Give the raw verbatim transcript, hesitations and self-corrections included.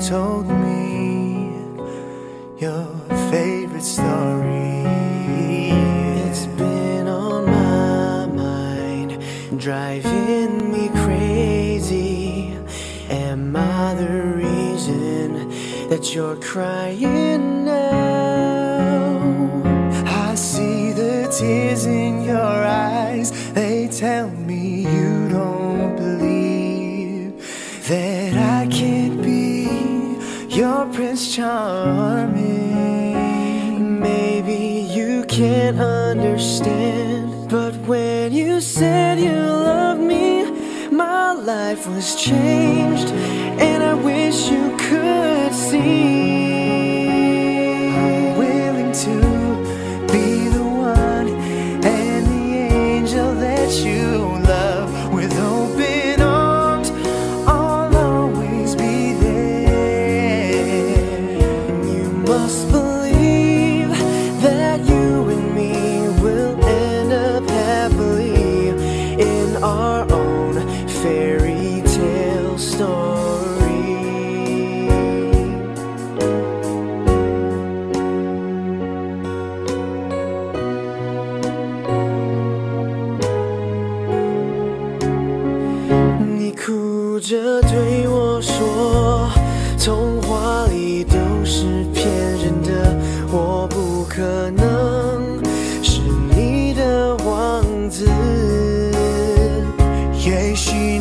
told me your favorite story. It's been on my mind, driving me crazy. Am I the reason that you're crying now? I see the tears in your eyes. They tell me you don't believe that I can't be your Prince Charming. Maybe you can't understand, but when you said you loved me, my life was changed, and I wish you could see. I'm willing to be the one and the angel that you love. With open arms, I'll always be there. And you must believe that you and me will end up happily in our own fairy tale story.你哭着对我说，童话里都是骗人的，我不可能是你的王子。 也许